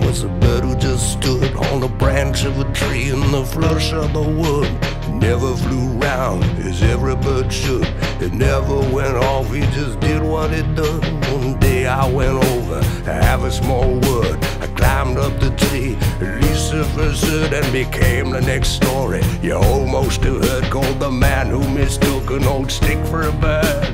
was a bird who just stood on the branch of a tree in the flush of the wood. He never flew round as every bird should. It never went off, he just did what it done. One day I went over to have a small word. I climbed up the tree, Lucifer stood and became the next story. You almost have heard, called the man who mistook an old stick for a bird.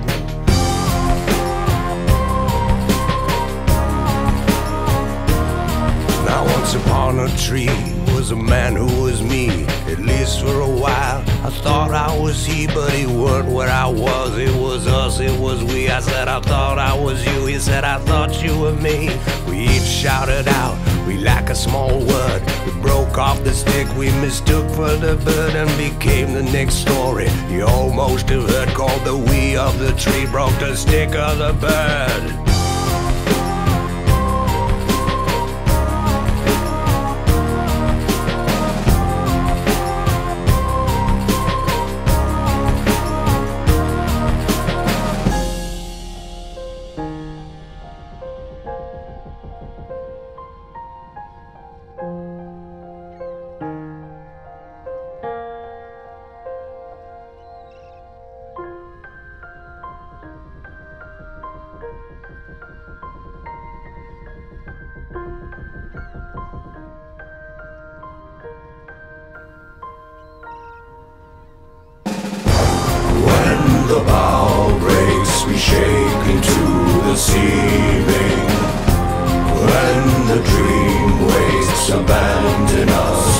Now once upon a tree was a man who was me. At least for a while I thought I was he, but he weren't what I was. It was us, it was we. I said I thought I was you, he said I thought you were me. We each shouted out, we like a small word. We broke off the stick we mistook for the bird and became the next story. You almost have heard, called the we of the tree, broke the stick of the bird. The bow breaks, we shake into the ceiling. When the dream wakes, abandon us.